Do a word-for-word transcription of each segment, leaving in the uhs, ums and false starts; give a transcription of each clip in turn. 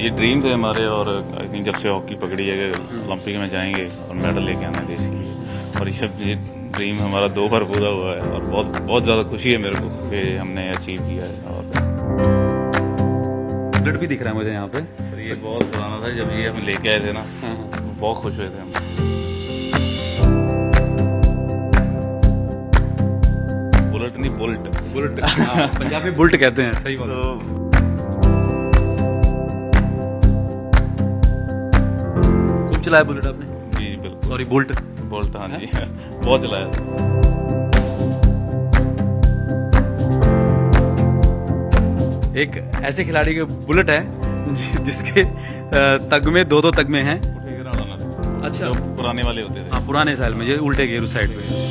ये ड्रीम थे हमारे, और आई थिंक जब से हॉकी पकड़ी है कि ओलंपिक में जाएंगे और मेडल लेके आना है देश के लिए, और ये ये ड्रीम हमारा दो बार पूरा हुआ है और बहुत बहुत ज़्यादा खुशी है मेरे को कि हमने अचीव किया है। और ब्लड भी दिख रहा है मुझे यहाँ पे। और ये बहुत पुराना था, जब ये हम लेके आए थे ना तो बहुत खुश हुए थे हम। बुलेट नहीं, बुल्ट बुल्ट पंजाबी बुल्ट कहते हैं, सही बात। तो खूब चलाया बुलेट आपने? जी बिल्कुल। सॉरी बुल्ट बुल्ट, हाँ जी बहुत चलाया। एक ऐसे खिलाड़ी के बुलेट है जिसके तगमे दो दो तगमे हैं। अच्छा, जो पुराने वाले होते थे। हाँ, पुराने साल में ये उल्टे गेयर उस साइड पे।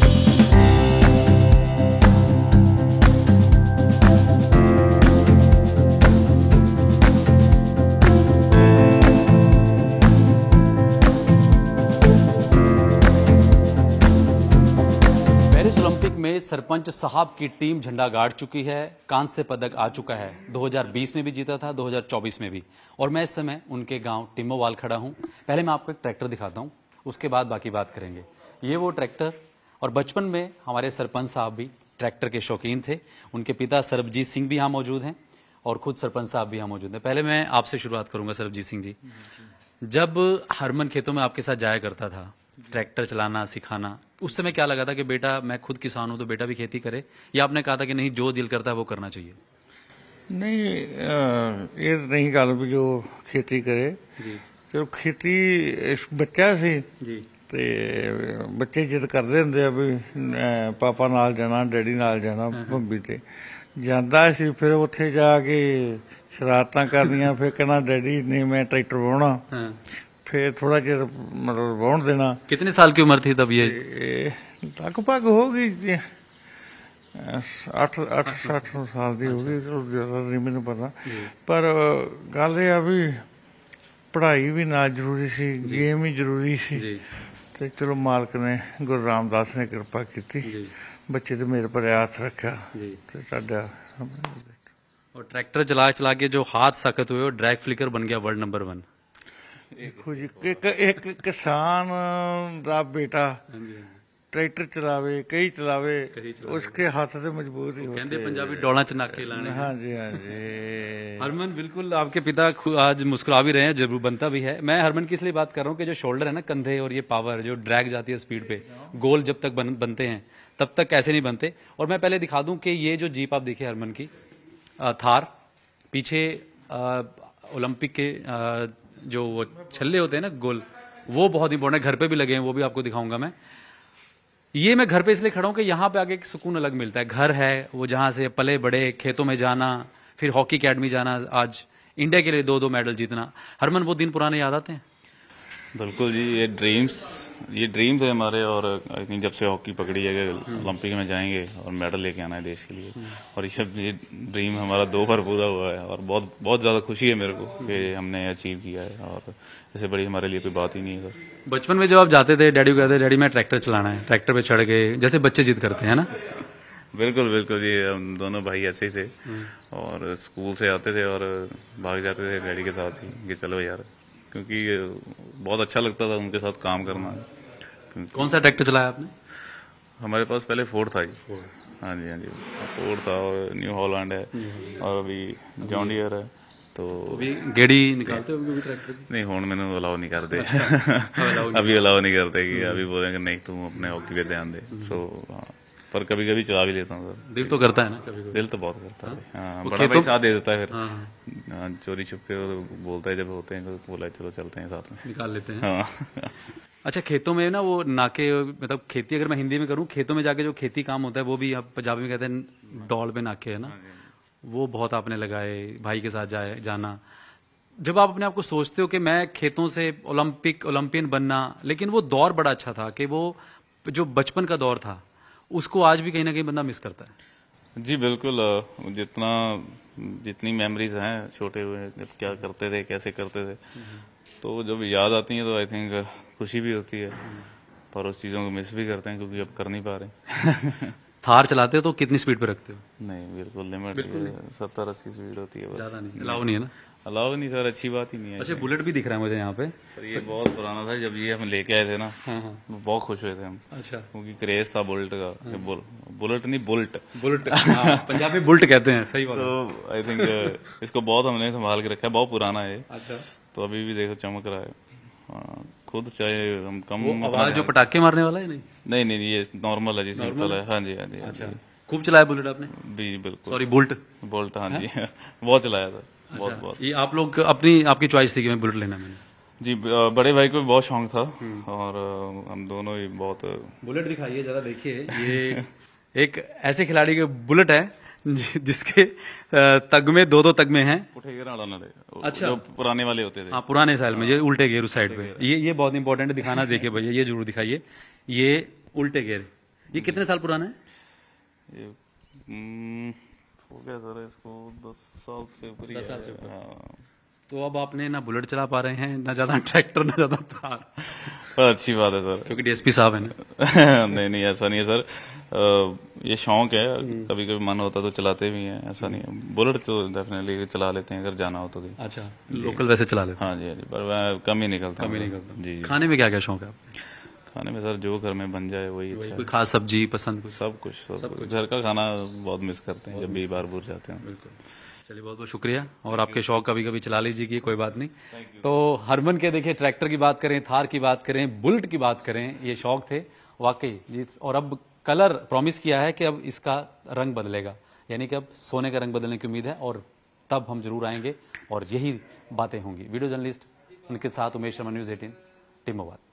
पेरिस ओलंपिक में सरपंच साहब की टीम झंडा गाड़ चुकी है, कांस्य पदक आ चुका है। दो हज़ार बीस में भी जीता था, दो हज़ार चौबीस में भी। और मैं इस समय उनके गांव टिम्मोवाल खड़ा हूं। पहले मैं आपको एक ट्रैक्टर दिखाता हूं, उसके बाद बाकी बात करेंगे। ये वो ट्रैक्टर, और बचपन में हमारे सरपंच साहब भी ट्रैक्टर के शौकीन थे। उनके पिता सरबजीत सिंह भी यहाँ मौजूद हैं और खुद सरपंच साहब भी यहाँ मौजूद हैं। पहले मैं आपसे शुरुआत करूंगा सरबजीत सिंह जी। जब हरमन खेतों में आपके साथ जाया करता था ट्रैक्टर चलाना सिखाना, उस समय क्या लगा था कि बेटा मैं खुद किसान हूं तो बेटा भी खेती करे, या आपने कहा था कि नहीं जो दिल करता है वो करना चाहिए? नहीं, ये नहीं गल भी जो खेती करे जी चलो, खेती बच्चा सी जी ते बच्चे जिद करते होंगे भी पापा नाल जाना, डैडी नाल जाना भंबी ते जांदा सी। फिर उत्थे जाके शरारतां करनियां, फिर कहना डैडी नहीं मैं ट्रैक्टर वाहना, फिर थोड़ा चिर मतलब वाहन देना। कितने साल की उम्र थी तब ये? लगभग हो गई अठ अठ सठ साल की हो गई, ज्यादा नहीं मैनू पता। पर गल ये भी पढ़ाई भी ना जरूरी सी, गेम भी जरूरी सी, ते चलो मालक ने गुरु रामदास ने कृपा की, बच्चे ते मेरे पर हाथ रखा ते साडा। और ट्रैक्टर चला चला के जो हाथ सख्त हुए, ड्रैग फ्लिकर बन गया वर्ल्ड नंबर वन। देखो जी, एक एक किसान दा बेटा ट्रैक्टर चलावे, कई चलावे, उसके हाथ से मजबूत ही होते हैं। पंजाबी डोला च नाके लाने। हाँ जी, हाँ जी। हरमन, बिल्कुल आपके पिता आज मुस्कुरा भी रहे हैं, जरूर बनता भी है। मैं हरमन की इसलिए बात कर रहा हूँ कि जो शोल्डर है ना, कंधे, और ये पावर जो ड्रैग जाती है स्पीड पे, गोल जब तक बन, बनते हैं तब तक ऐसे नहीं बनते। और मैं पहले दिखा दूं कि ये जो जीप आप देखिए हरमन की, थार, पीछे ओलंपिक के आ, जो वो छल्ले होते हैं ना गोल, वो बहुत इंपॉर्टेंट है, घर पे भी लगे हैं, वो भी आपको दिखाऊंगा मैं। ये मैं घर पे इसलिए खड़ा हूं कि यहाँ पे आके एक सुकून अलग मिलता है। घर है वो, जहां से पले बड़े, खेतों में जाना, फिर हॉकी अकेडमी जाना, आज इंडिया के लिए दो दो मेडल जीतना। हरमन, वो दिन पुराने याद आते हैं? बिल्कुल जी, ये ड्रीम्स ये ड्रीम थे हमारे, और आई थिंक जब से हॉकी पकड़ी है कि ओलंपिक में जाएंगे और मेडल लेके आना है देश के लिए, और ये ये ड्रीम हमारा दो बार पूरा हुआ है। और बहुत बहुत ज़्यादा खुशी है मेरे को कि हमने अचीव किया है, और इससे बड़ी हमारे लिए कोई बात ही नहीं है। बचपन में जब आप जाते थे, डैडी को कहते डैडी मैं ट्रैक्टर चलाना है, ट्रैक्टर पे चढ़ गए, जैसे बच्चे जिद करते हैं ना? बिल्कुल बिल्कुल जी, हम दोनों भाई ऐसे ही थे, और स्कूल से आते थे और भाग जाते थे डैडी के साथ ही कि चलो यार, क्योंकि बहुत अच्छा लगता था उनके साथ काम करना। कौन सा ट्रैक्टर चलाया आपने? हमारे पास पहले फोर्ड था जी। हाँ जी, हाँ जी, फोर्ड था, और न्यू हॉलैंड है, और अभी जॉन डियर है। तो अभी गेड़ी निकालते हो ट्रैक्टर? नहीं, हुण मैंने अलाउ नहीं करते। अभी अलाउ नहीं करते कि अभी बोलेंगे नहीं तुम अपने हॉकी पे ध्यान दे। सो हाँ, पर कभी कभी चला भी लेता हूँ सर। दिल तो करता है ना कभी कभी? दिल तो बहुत करता है। हाँ, बड़ा भाई साथ दे देता है, फिर चोरी छुप के बोलता है जब होते हैं, तो बोला चलो चलते हैं साथ में, निकाल लेते हैं। हाँ। अच्छा, खेतों में ना वो नाके, मतलब खेती अगर मैं हिंदी में करूँ, खेतों में जाके जो खेती काम होता है वो भी आप पंजाबी में कहते हैं डॉल पे नाके, है ना? वो बहुत आपने लगाए, भाई के साथ जाए जाना। जब आप अपने आप को सोचते हो कि मैं खेतों से ओलंपिक ओलंपियन बनना, लेकिन वो दौर बड़ा अच्छा था कि वो जो बचपन का दौर था उसको आज भी कहीं ना कहीं बंदा मिस करता है। जी बिल्कुल, जितना जितनी मेमोरीज हैं छोटे हुए, जब क्या करते थे, कैसे करते थे, तो जब याद आती हैं तो आई थिंक खुशी भी होती है, पर उस चीज़ों को मिस भी करते हैं क्योंकि अब कर नहीं पा रहे। थार चलाते हो तो कितनी स्पीड पे रखते हो? नहीं बिल्कुल लिमिट सत्तर अस्सी स्पीड होती है बस। ज्यादा नहीं, अलाउ नहीं है ना? अलाउ नहीं सर, अच्छी बात ही नहीं है। अच्छा, बुलेट भी दिख रहा है मुझे यहाँ पे। पर ये बहुत पुराना था, जब ये हम लेके आए थे ना हाँ हाँ। तो बहुत खुश हुए थे हम, अच्छा, क्योंकि क्रेज था बुलेट का। ये बुल, बुलेट नहीं बुलेट, बुलेट हाँ, पंजाबी बुलेट कहते हैं, सही बात है। तो आई थिंक इसको बहुत हमने संभाल के रखा है, बहुत पुराना है। अच्छा, तो अभी भी देखो चमक रहा है। हाँ, खुद चाहे हम कम वो आवाज जो पटाखे मारने वाला है नहीं? नहीं नहीं ये नॉर्मल है जी, सिंपल है। हाँ जी हाँ जी हाँ जी। अच्छा, खूब चलाया बुलेट आपने? भी बिल्कुल। Sorry, bullet. बोल्ट, हाँ जी बहुत चलाया था, बहुत अच्छा, बहुत। ये आप लोग अपनी आपकी चॉइस थी कि मैं बुलेट लेना है? मैंने जी ब- बड़े भाई को भी बहुत शौक था और अ, हम दोनों ही बहुत। बुलेट दिखाइए जरा, देखिए ये एक ऐसे खिलाड़ी के बुलेट है जि- जिसके अ, तगमे दो दो तगमे हैं। उठे गिरा डालना थे, अच्छा। जो पुराने वाले होते थे। हाँ, पुराने साल में ये उल्टे गेयर उस साइड पे, ये ये बहुत इंपॉर्टेंट है दिखाना। देखिए भैया, ये जरूर दिखाइए, ये उल्टे गेयर। ये कितने साल पुराना है? ये हम्म, हो गया सर इसको दस साल से ऊपर ही दस साल से है। ऊपर। हाँ। तो अब आपने ना बुलेट चला पा रहे हैं, ना ज्यादा ट्रैक्टर, ना ज्यादा थार, पर अच्छी बात है सर। क्योंकि डीएसपी साहब है ना। नहीं नहीं ऐसा नहीं है सर, अ, ये शौक है, कभी कभी मन होता तो चलाते भी हैं, ऐसा नहीं है। बुलेट तो डेफिनेटली चला लेते हैं अगर जाना हो तो भी। अच्छा, लोकल वैसे चला लेते हाँ जी हाँ जी, पर मैं कम ही निकलता हैं? हूँ। कमी नहीं करता। जी जी। खाने में क्या क्या शौक है आपको? खाने में सर जो घर में बन जाए वही अच्छा कोई है। खास सब्जी पसंद कुछ? सब कुछ सब कुछ घर का खाना बहुत मिस करते हैं जब भी बाहर बुर जाते हैं। बिल्कुल। चलिए, बहुत बहुत शुक्रिया। और आपके शौक कभी कभी चला लीजिए, कोई बात नहीं। तो हरमन के देखिए, ट्रैक्टर की बात करें, थार की बात करें, बुलेट की बात करें, ये शौक थे वाकई जिस। और अब कलर प्रॉमिस किया है कि अब इसका रंग बदलेगा, यानी कि अब सोने का रंग बदलने की उम्मीद है, और तब हम जरूर आएंगे और यही बातें होंगी। वीडियो जर्नलिस्ट उनके साथ उमेश शर्मा, न्यूज एटीन टिमोवाल।